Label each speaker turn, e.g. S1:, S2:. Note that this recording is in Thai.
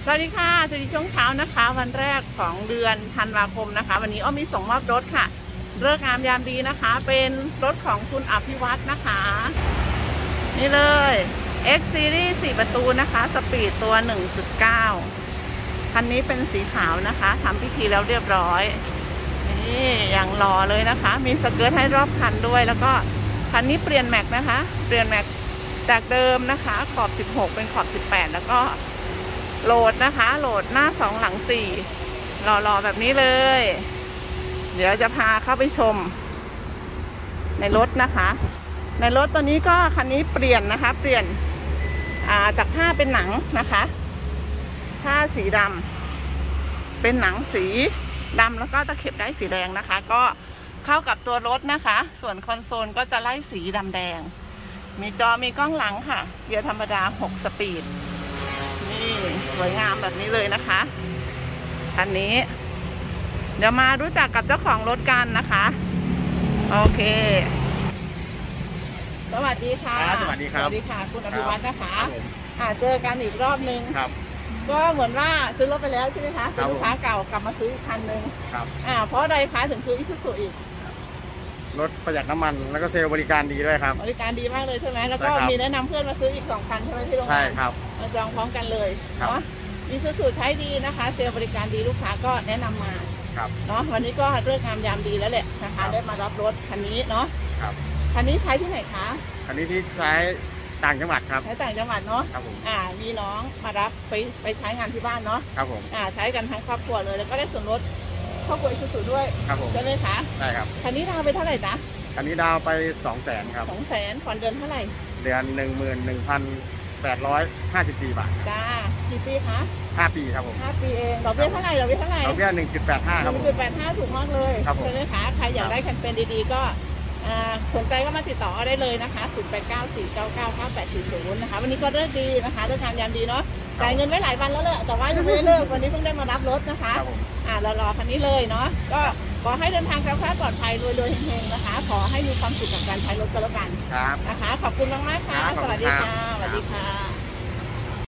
S1: สวัสดีค่ะสวัสดีช่วงเช้านะคะวันแรกของเดือนธันวาคมนะคะวันนี้อ้อมีส่งมอบรถค่ะเลิกงามยามดีนะคะเป็นรถของคุณอภิวัฒน์นะคะนี่เลย X Series 4 ประตูนะคะสปีดตัว 1.9 คันนี้เป็นสีขาวนะคะทำพิธีแล้วเรียบร้อยนี่อย่างหล่อเลยนะคะมีสเกิร์ตให้รอบคันด้วยแล้วก็คันนี้เปลี่ยนแม็กนะคะเปลี่ยนแม็กจากเดิมนะคะขอบ16เป็นขอบ18แล้วก็โหลดนะคะโหลดหน้า2หลัง4หล่อๆแบบนี้เลยเดี๋ยวจะพาเข้าไปชมในรถนะคะในรถตัวนี้ก็คันนี้เปลี่ยนนะคะเปลี่ยนจากผ้าเป็นหนังนะคะผ้าสีดำเป็นหนังสีดำแล้วก็ตะเข็บได้สีแดงนะคะก็เข้ากับตัวรถนะคะส่วนคอนโซลก็จะไล่สีดำแดงมีจอมีกล้องหลังค่ะเกียร์ธรรมดา6 สปีดนี่สวยงามแบบนี้เลยนะคะคันนี้เดี๋ยวมารู้จักกับเจ้าของรถกันนะคะโอเคสวัสดีค่ะ
S2: สวัสดีครับ
S1: สวัสดีค่ะคุณอภิวัฒน์นะคะเจอกันอีกรอบนึง
S2: ครับ
S1: ก็เหมือนว่าซื้อรถไปแล้วใช่ไหมคะเป็นลูกค้าเก่ากลับมาซื้ออีกคันนึง
S2: ครับ
S1: เพราะอะไรคะถึงซื้ออีซูซูอีก
S2: รถประหยัดน้ำมันแล้วก็เซลล์บริการดีด้วยครับ
S1: บริการดีมากเลยใช่ไหมแล้วก็มีแนะนำเพื่อนมาซื้ออีก2 คันใช่ไหมที่โรงงาน
S2: ใช่ครับ
S1: มาจองพร้อมกันเลยเนาะอีซูซูใช้ดีนะคะเซลล์บริการดีลูกค้าก็แนะนำมาเนาะวันนี้ก็เลิกงามยามดีแล้วแหละนะคะได้มารับรถคันนี้เนาะคันนี้ใช้ที่ไหนคะ
S2: คันนี้ที่ใช้ต่างจังหวัดครับ
S1: ใช้ต่างจังหวัดเนาะ
S2: ครับผม
S1: มีน้องมารับไปใช้งานที่บ้านเนาะ
S2: ครับผม
S1: ใช้กันทั้งครอบครัวเลยแล้วก็ได้ส่วนลดครอบครัวอีซูซูด้วย
S2: ครับผม
S1: ใช่ไหมคะ
S2: ใช่ครับ
S1: คันนี้ดาวไปเท่าไหร่จ๊ะ
S2: คันนี้ดาวไป200,000ครับ
S1: 200,000ผ่อนเดือนเท่าไหร่
S2: เดือน 11,854 บาท
S1: จ้ากี่ปีคะ
S2: 5 ปีครับผม
S1: 5 ปีเองดอกเบี้ยเท่าไหร่ดอกเบี้ย
S2: 1.85 ครับผม
S1: 1.85ถูกมากเลยใช่ไหมคะใครอยากได้แคมเปญดีๆก็สนใจก็มาติดต่อได้เลยนะคะ0894999840นะคะวันนี้ก็เลิกดีนะคะเลิกงามยามดีเนาะจ่ายเงินไว้หลายวันแล้วแหละแต่ว่ายังไม่ได้เลิกวันนี้เพิ่งได้มารับรถนะคะรอคันนี้เลยเนาะก็ขอให้เดินทางแคล้วคลาดปลอดภัยรวยๆเฮงๆนะคะขอให้มีความสุขกับการใช้รถก็แล้วกันนะคะขอบคุณมากๆค่ะสวัสดีค่ะสวัสดีค่ะ